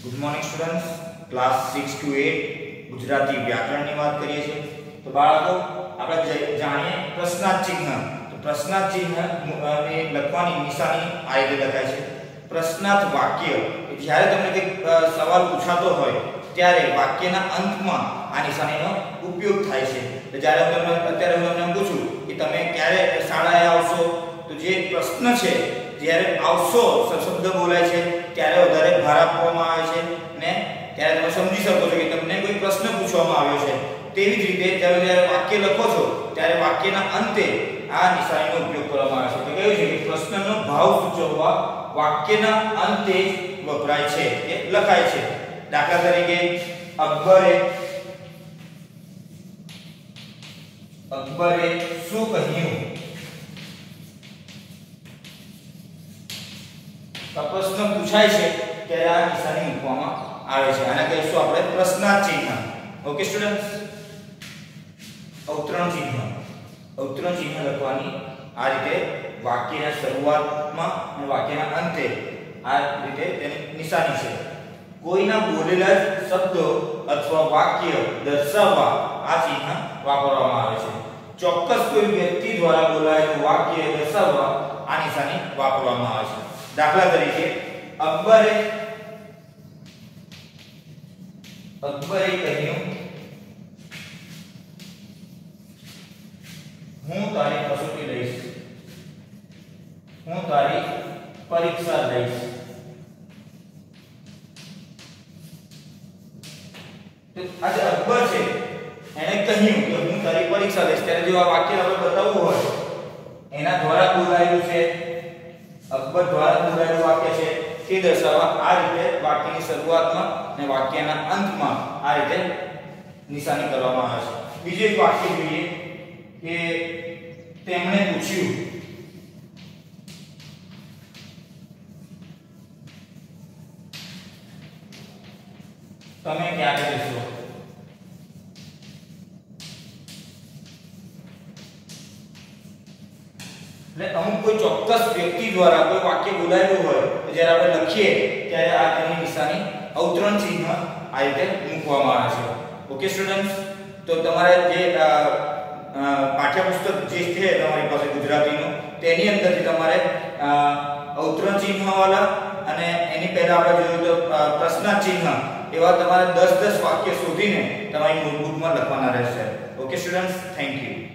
Good morning students, class 6 to 8 Gujarati વ્યાકરણની વાત કરીએ છીએ. તો બાળકો આપણે જાણીએ પ્રશ્નાર્થ ચિહ્ન. તો પ્રશ્નાર્થ ચિહ્ન ને લખવાની નિશાની આ રીતે લખાય છે. પ્રશ્નાર્થ વાક્ય, જ્યારે તમને કોઈ સવાલ પૂછાતો હોય ત્યારે વાક્યના અંતમાં આ નિશાનીનો ઉપયોગ થાય છે. તો જ્યારે અત્યારે હું તમને પૂછું કે તમે ક્યારે શાળાએ આવશો, તો જે પ્રશ્ન છે જ્યારે આવશો શબ્દ બોલાય છે ત્યારે વધારે ભાર આપવામાં આવે છે ને ત્યારે તમે સમજી શકો છો કે તમને કોઈ પ્રશ્ન પૂછવામાં આવ્યો છે. તેવી જ રીતે જ્યારે વાક્ય લખો છો ત્યારે વાક્યના અંતે આ નિશાનીનો ઉપયોગ કરવામાં આવે છે. તો કહ્યું છે કે પ્રશ્નનો ભાવ સૂચવવા વાક્યના અંતે વપરાય છે, એ લખાય છે. દાખલા તરીકે અકબરે શું કહ્યું? પ્રશ્ન પૂછાય છે ત્યારે આ નિશાની મૂકવામાં આવે છે. આને કહીશું આપણે પ્રશ્નાર્થ ચિહ્ન. ઓકે સ્ટુડન્ટ્સ, અવતરણ ચિહ્ન લખવાની આ રીતે વાક્યના શરૂઆતમાં અને વાક્યના અંતે આ રીતે તેની નિશાની છે. કોઈના બોલેલા શબ્દો અથવા વાક્ય દર્શાવવા આ ચિહ્ન વાપરવામાં આવે છે. ચોક્કસ કોઈ વ્યક્તિ દ્વારા બોલાયેલું વાક્ય દર્શાવવા આ નિશાની વાપરવામાં આવે છે. દાખલા તરીકે અકબરે કહ્યું, હું તારી કસોટી લઈશ, હું તારી પરીક્ષા લઈશ. તો આજે અકબર છે એને કહ્યું કે હું તારી પરીક્ષા લઈશ, ત્યારે જો આ વાક્ય આપણે બતાવવું હોય એના દ્વારા બોલાયેલું છે, અકબર દ્વારા બોલાયેલું વાક્ય છે, તે દર્શાવવા આ રીતે વાક્યની શરૂઆતમાં અને વાક્યના અંતમાં આ રીતે નિશાની કરવામાં આવે છે. બીજું એક વાક્ય જોઈએ કે તેમણે પૂછ્યું, તમે ક્યારે જશો? એટલે અમુક કોઈ ચોક્કસ વ્યક્તિ દ્વારા કોઈ વાક્ય બોલાયેલું હોય તો જ્યારે આપણે લખીએ ત્યારે આ તેની નિશાની અવતરણ ચિહ્ન આ રીતે મૂકવામાં આવે છે. ઓકે સ્ટુડન્ટ્સ, તો તમારે જે પાઠ્યપુસ્તક જે છે તમારી પાસે ગુજરાતીનું, તેની અંદરથી તમારે અવતરણ ચિહ્ન વાળા અને એની પહેલા આપણે જોયું તો પ્રશ્નાર્થ ચિહ્ન, એવા તમારે 10 વાક્ય શોધીને તમારી નોટબુકમાં લખવાના રહેશે. Okay students, thank you.